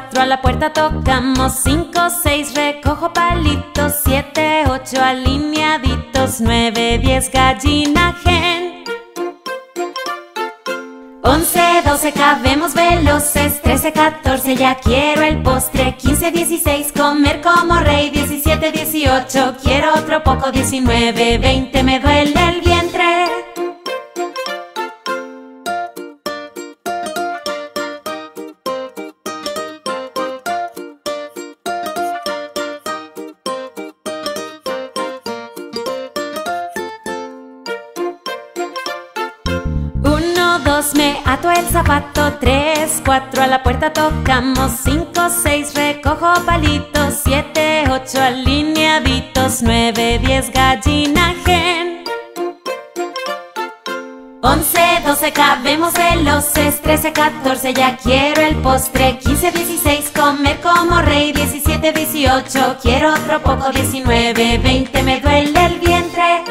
4 a la puerta tocamos, 5, 6 recojo palitos, 7, 8 alineaditos, 9, 10 gallina gen. 11, 12 cabemos veloces, 13, 14 ya quiero el postre, 15, 16 comer como rey, 17, 18 quiero otro poco, 19, 20 me duele el vientre. Me ato el zapato, 3, 4 a la puerta tocamos, 5, 6 recojo palitos, 7, 8 alineaditos, 9, 10 gallina gen. 11, 12 cabemos veloces, 13, 14 ya quiero el postre, 15, 16 comer como rey, 17, 18 quiero otro poco, 19, 20 me duele el vientre.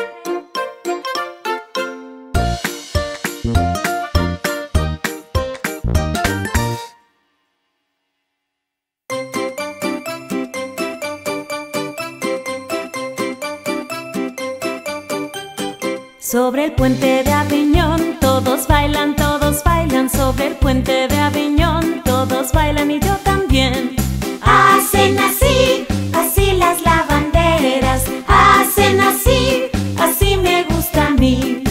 Sobre el puente de Aviñón todos bailan sobre el puente de Aviñón todos bailan y yo también. Hacen así, así las lavanderas, hacen así, así me gusta a mí.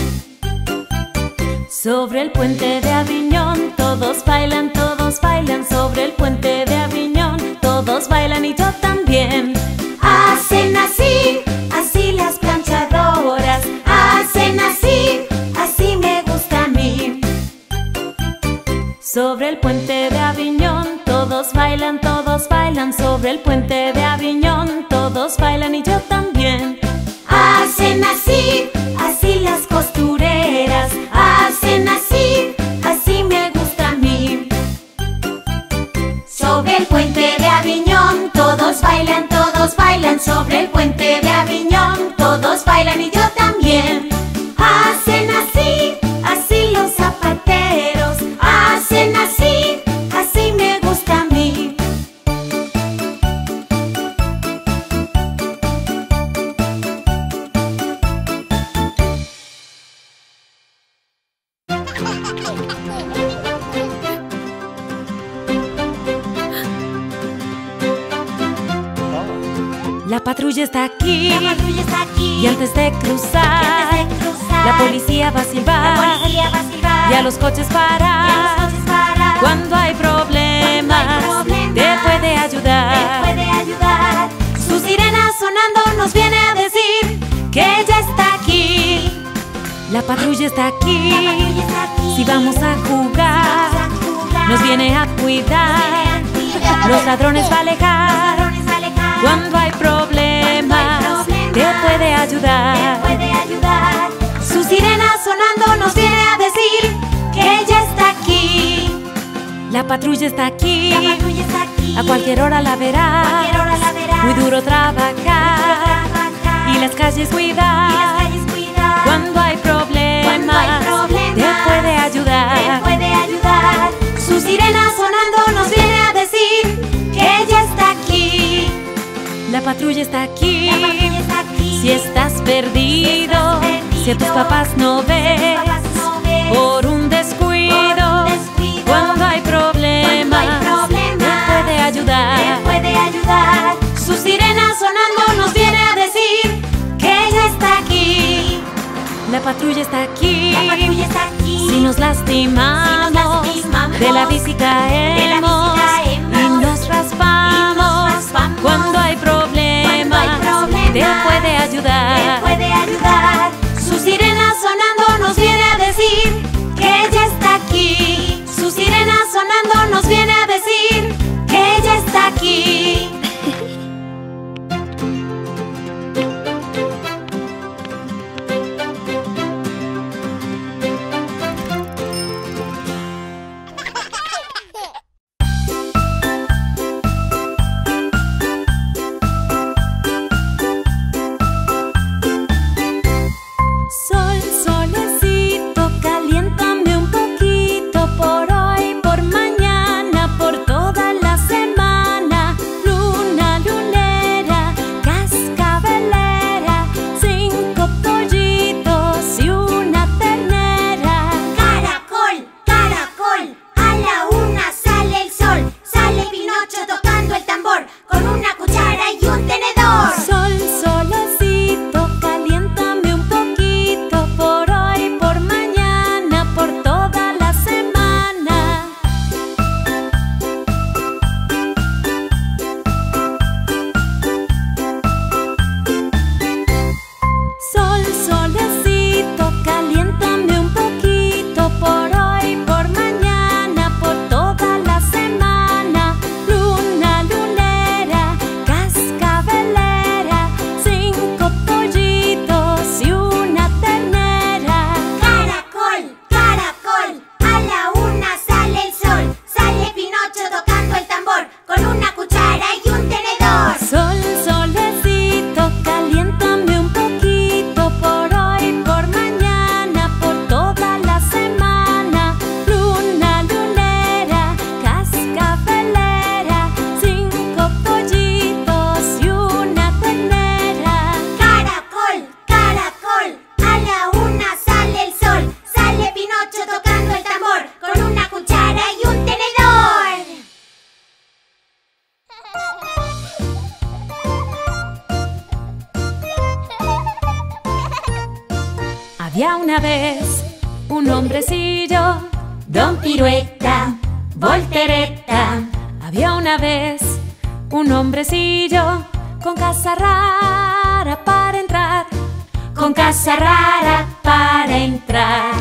Sobre el puente de Aviñón todos bailan sobre el puente de Aviñón todos bailan y yo también. Hacen así, así las planchadoras, hacen así, así me gusta a mí. Sobre el puente de Aviñón todos bailan sobre el puente de Aviñón todos bailan y yo también. Hacen así, así las costureras, hacen así, así me gusta a mí. Sobre el puente de Aviñón todos bailan sobre el puente de Aviñón todos bailan y yo también. Hacen así, así los zapateros, hacen así, así me gusta a mí. La patrulla está aquí, y antes de cruzar, la policía va a silbar, y a los coches parar. Cuando hay problemas, te puede ayudar. Su sirena sonando nos viene a decir que ella está aquí. La patrulla está aquí, si vamos a jugar, nos viene a cuidar, los ladrones va a alejar. Cuando hay problemas, te puede ayudar. Su sirena sonando nos viene a decir que ella está aquí. La patrulla está aquí, a cualquier hora la verás. Muy duro trabajar y las calles cuidar. Cuando hay problemas, te puede ayudar. Su sirena sonando nos viene a decir que ella está aquí. La patrulla está aquí, si estás perdido, si a tus papás no ves, por un descuido, cuando hay problemas, te puede ayudar. Su sirena sonando nos viene a decir que ella está aquí. La patrulla está aquí, si nos lastimamos, de la bici caemos y nos raspamos. Cuando hay problemas, te puede ayudar. Su sirena sonando nos viene a decir que ella está aquí. Su sirena sonando nos viene a decir que ella está aquí. Había una vez un hombrecillo, Don Pirueta, voltereta. Había una vez un hombrecillo con casa rara para entrar, con casa rara para entrar.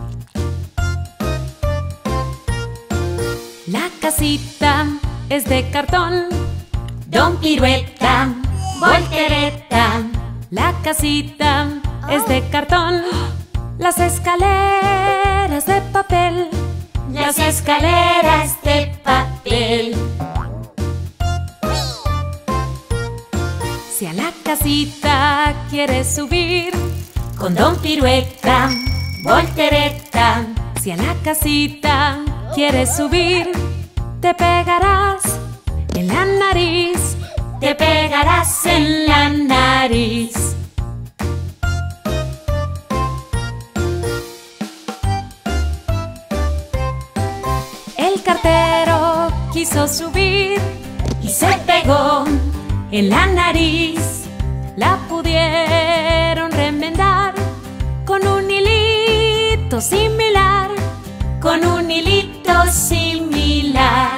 La casita es de cartón, Don Pirueta, voltereta. La casita es de cartón, las escaleras de papel, las escaleras de papel. Si a la casita quieres subir, con Don Pirueta, voltereta. Si a la casita quieres subir, te pegarás en la nariz, te pegarás en la nariz. El cartero quiso subir y se pegó en la nariz. La pudieron remendar con un hilito similar, con un hilito similar.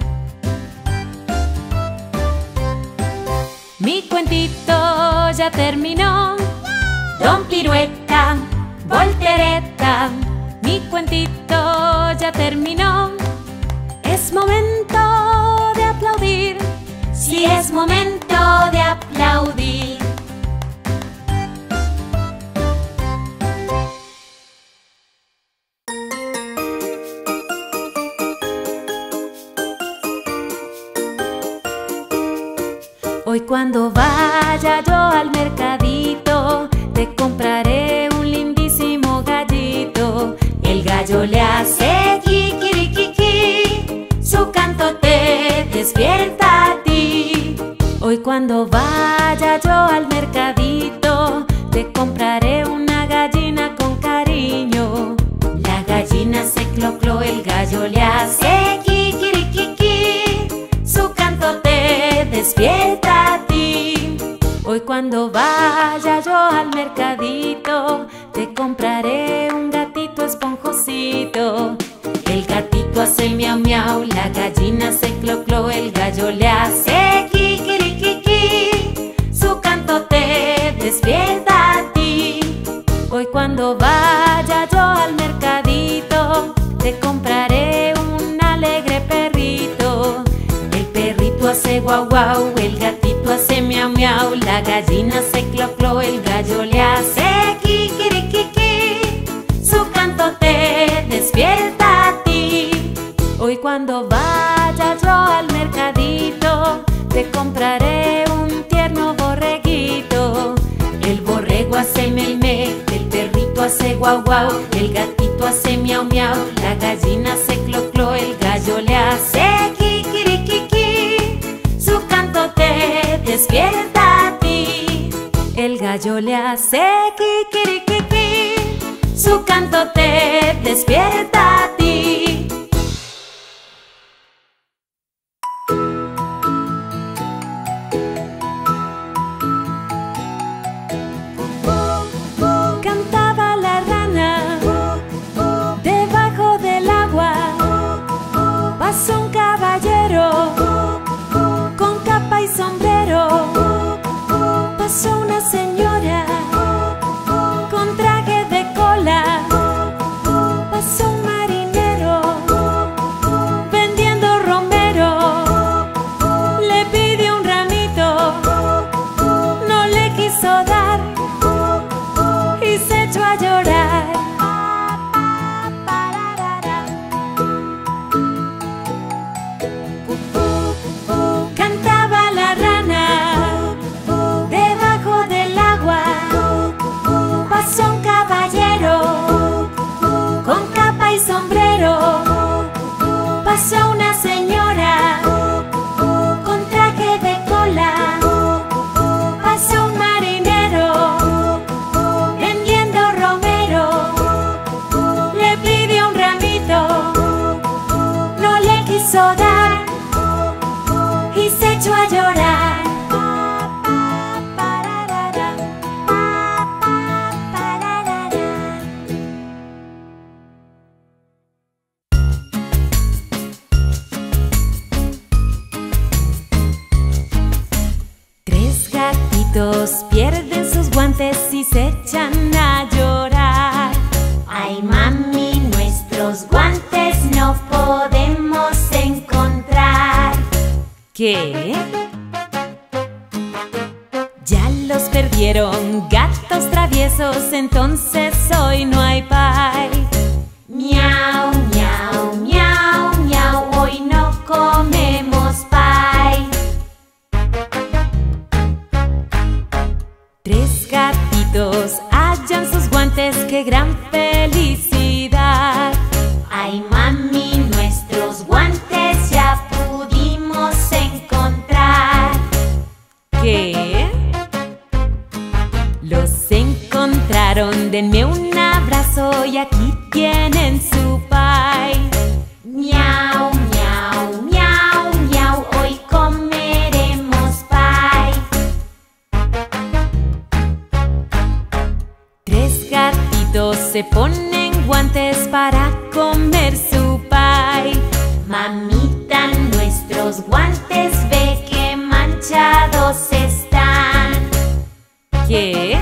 Mi cuentito ya terminó, Don Pirueta, voltereta. Mi cuentito ya terminó. Es momento de aplaudir, sí, es momento de aplaudir. Hoy cuando vaya yo al mercadito, te compraré un lindísimo gallito. El gallo le hace kikirikiki, su canto te despierta a ti. Hoy cuando vaya yo al mercadito, te compraré una gallina con cariño. La gallina se clocló, el gallo le hace kikirikiki, su canto te despierta a ti. Hoy cuando vaya yo al mercadito, te compraré un gatito esponjosito. El gatito hace miau miau, la gallina se clocló, el gallo le hace kikirikiki, su canto te despierta a ti. Hoy cuando vaya yo al mercadito, te compraré un alegre perrito. El perrito hace guau guau, el gatito hace miau miau, la gallina se clocló, el gallo le hace kikirikiki, su canto te despierta a ti. Hoy cuando vaya yo al mercadito, te compraré un tierno borreguito. El borrego hace melme, el perrito hace guau guau, el gatito hace miau miau, la gallina se clocló, el gallo le hace kikirikiki, su canto te despierta a ti. El gallo le hace kikirikiki, su canto te despierta a ti. Cantaba la rana debajo del agua. Pasó un caballero con capa y sombrero. Pasó una señora con traje de cola. Pasó un marinero ¿Qué? Ya los perdieron, gatos traviesos, entonces hoy no hay pie. Miau, miau, miau, miau, hoy no comemos pie. 3 gatitos hallan sus guantes, ¡qué gran felicidad! Ay, mami, nuestros guantes ya pudimos encontrar. ¿Qué? Los encontraron, denme un abrazo y aquí tienen su pie. Miau, miau, miau, miau, hoy comeremos pie. 3 gatitos se ponen guantes para comer su pie. Mamita, nuestros guantes ve que manchados están. ¿Qué?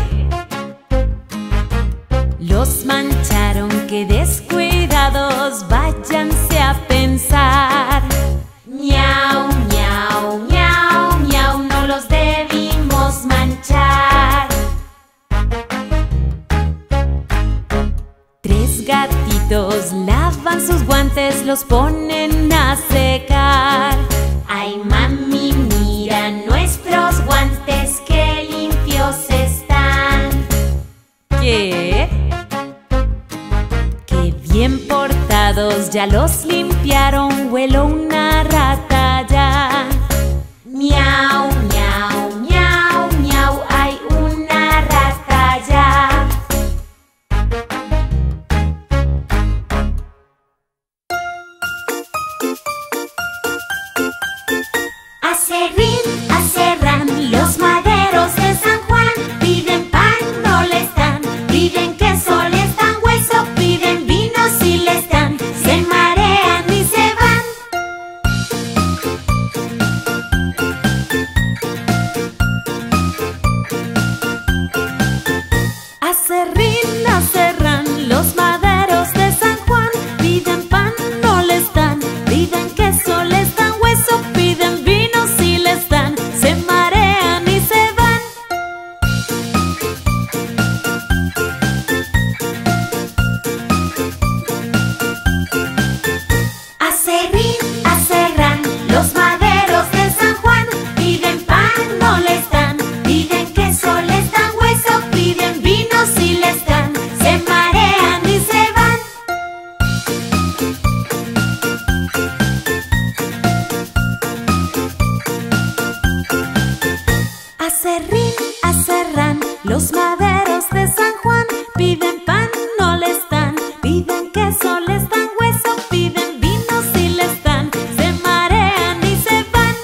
Los mancharon, qué descuidados, váyanse a pensar. Miau, miau, miau, miau, no los debimos manchar. 3 gatitos lavan sus guantes, los ponen a secar. Ay, mami, mira nuestros guantes, qué limpios están. ¿Qué? Qué bien portados, ya los limpiaron, huelo una rata ya. Miau, miau, miau, miau, hay una rata ya. Acerrán, los maderos de San Juan. Piden pan, no les dan. Piden queso, les dan hueso. Piden vino, si les dan. Se marean y se van. Acerrán, los maderos de San Juan. Piden pan, no les dan. Piden queso, les dan hueso. Piden vino, si les dan. Se marean y se van. Acerrán, los maderos de San Juan. Piden pan, no les dan. Piden queso, les dan hueso. Piden vino, si les dan. Se marean y se van. Acerrán, los maderos de San Juan. Piden pan, no les dan. Piden queso, les dan hueso. Piden vino, si les dan. Se marean y se van.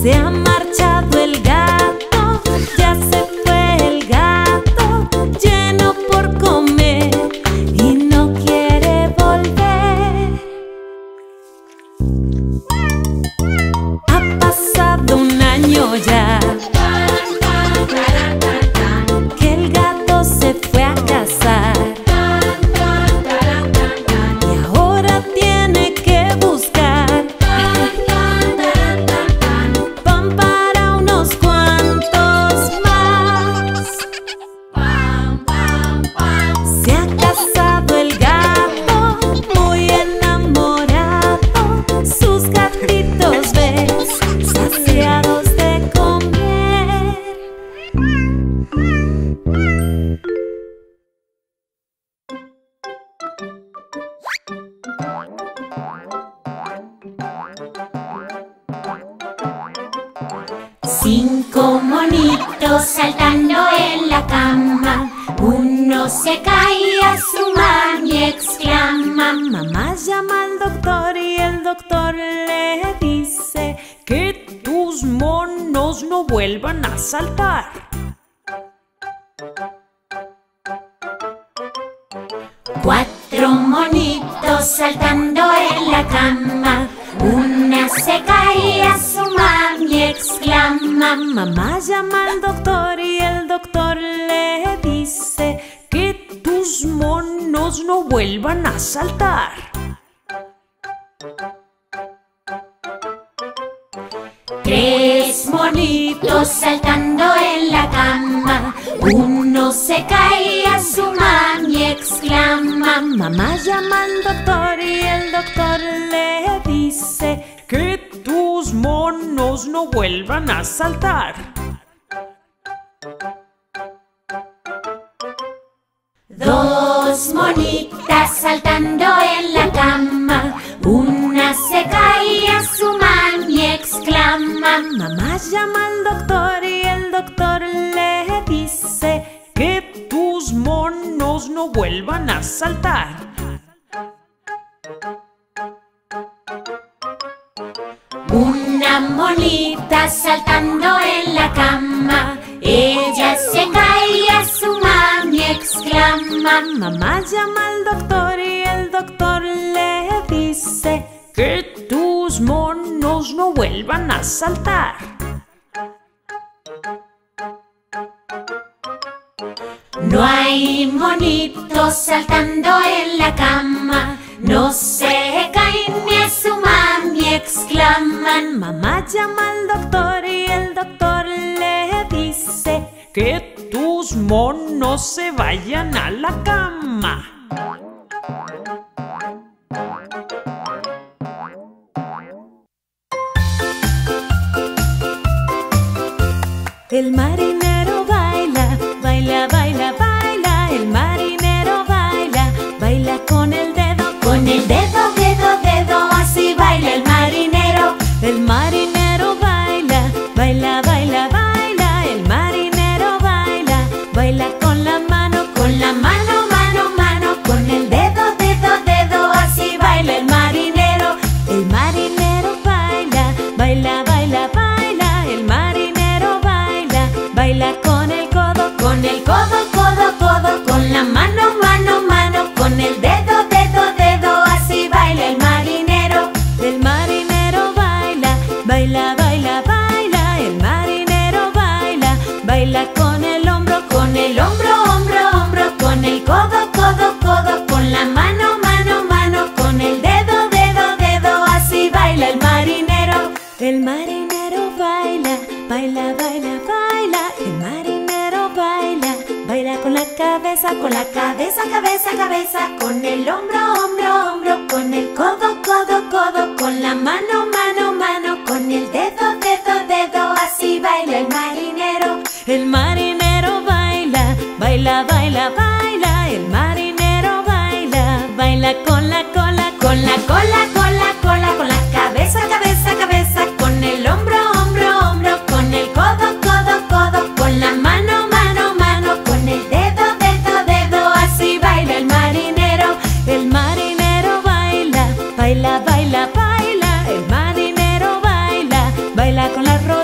Se ha marchado el gato, ya se fue el gato, lleno por comer y no quiere volver. Ha pasado un año ya que el gato se fue a cazar y ahora tiene que buscar pan para unos cuantos más. Se ha casado el gato, muy enamorado, sus gatitos ves, saciados de comer. Cinco monitos saltando en la cama, uno se cae y a su mami exclama: Mamá llama al doctor y el doctor le dice que tus monos no vuelvan a saltar. Cuatro monitos saltando en la cama, una se cae y a su mami exclama: Mamá llama al doctor y el doctor le dice que tus monos no vuelvan a saltar. Tres monitos saltando en la cama, uno se cae y a su mami exclama: Mamá llama al doctor y el doctor le dice que tus monos no vuelvan a saltar. Dos monitas saltando en la cama, una se cae y a su mami exclama: Mamá llama al doctor y el doctor le dice que tus monos no vuelvan a saltar. Una monita saltando en la cama, ella se cae y a su mami exclama: Mamá llama al doctor y el doctor le dice que tus monos no vuelvan a saltar. No hay monitos saltando en la cama, no se caen ni a su mami exclaman: Mamá llama al doctor y el doctor le dice que tus monos se vayan a la cama. El marinero baila, baila, baila, baila. El marinero baila, baila con el dedo, dedo, dedo, así baila el marinero. El marinero baila, baila, baila, baila. El marinero baila, baila con la mano, mano, mano, con el dedo, dedo, así baila el marinero. El marinero baila, baila, baila, baila. El marinero baila, baila con el codo, codo, con la mano, mano, con el dedo, dedo, así baila el marinero. El marinero baila, baila, baila, baila. El marinero baila, baila con el hombro, hombro, con el codo, con la mano, mano, con el dedo, dedo, así baila el marinero. El marinero baila, baila, baila, baila. El marinero baila, baila con la cabeza, cabeza, con el hombro, con el codo, con la mano, mano, con el dedo, así baila el marinero. El marinero baila, baila, baila, baila. El marinero baila, baila con la cola, con la cabeza, con el hombro, con el codo, con la mano, con el dedo, así baila el marinero. El marinero baila, baila, baila, baila. El marinero baila, baila con la rodilla,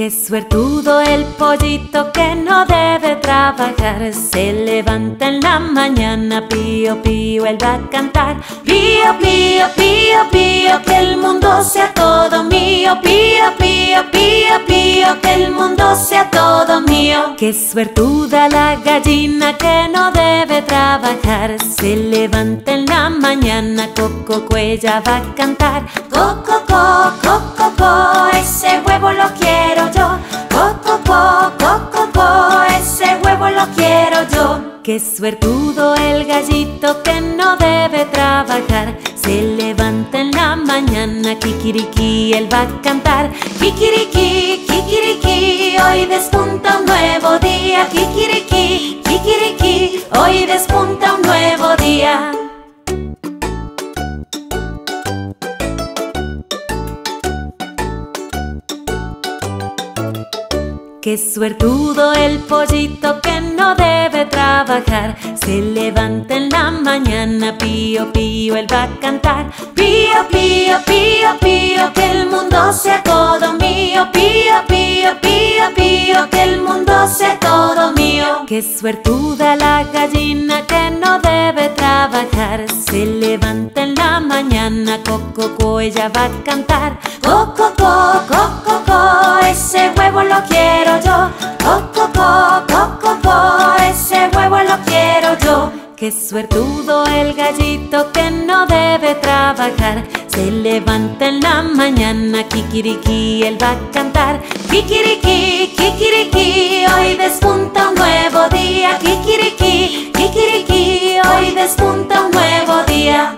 Qué suertudo el pollito que no debe trabajar. Se levanta en la mañana, pío, pío, él va a cantar. Pío, pío, pío, pío, que el mundo sea todo mío. Pío, pío, pío, pío, que el mundo sea todo mío. Qué suertuda la gallina que no debe trabajar. Se levanta en la mañana, coco, ella va a cantar. Coco, coco, coco, ese huevo lo quiero yo. Coco, coco, coco, ese huevo lo quiero yo. Qué suertudo el gallito que no debe trabajar. Se levanta en la mañana, kikiriki, él va a cantar. Kikiriki, kikiriki, hoy despunta un nuevo día. Kikiriki, kikiriki, hoy despunta un nuevo día. Qué suertudo el pollito que no debe trabajar. Se levanta en la mañana, pío, pío, él va a cantar. Pío, pío, pío, pío, que el mundo sea todo mío. Pío, pío, pío, pío, que el mundo sea todo mío. Qué suertuda la gallina que no debe trabajar. Se levanta en la mañana, coco, ella va a cantar. Coco, coco, coco, ese huevo lo quiero yo. Coco, coco, coco, ese huevo lo quiero yo. Qué suertudo el gallito que no debe trabajar. Se levanta en la mañana, kikiriki, él va a cantar. Kikiriki, kikiriki, hoy despunta un nuevo día. Kikiriki, kikiriki, hoy despunta un nuevo día.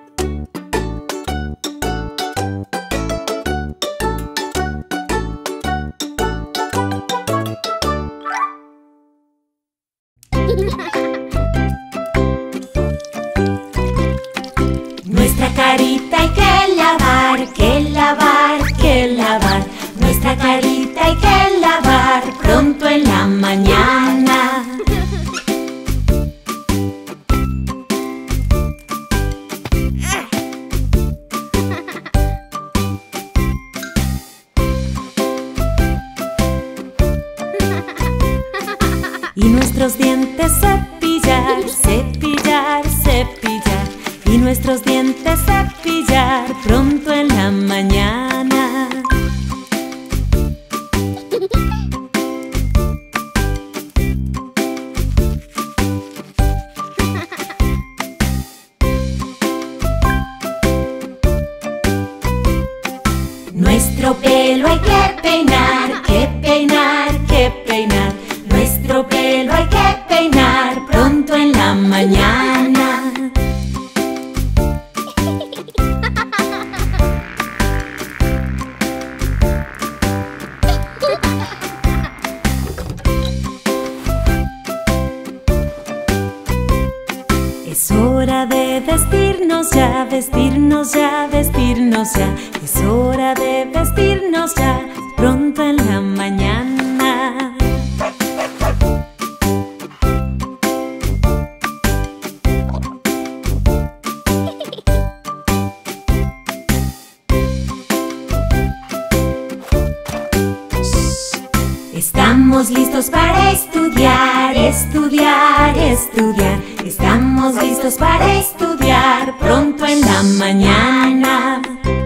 Nuestra carita hay que lavar, que lavar, que lavar. Nuestra carita hay que lavar pronto en la mañana. Y nuestros dientes cepillar, cepillar, cepillar. Y nuestros dientes cepillar pronto en la mañana. Nuestro pelo hay que peinar, que peinar, que peinar. Nuestro pelo hay que peinar pronto en la mañana. Es hora de vestirnos ya, vestirnos ya, vestirnos ya. Es hora de vestirnos ya, pronto en la mañana. Estamos listos para estudiar, estudiar, estudiar. Estamos listos para estudiar pronto en la mañana.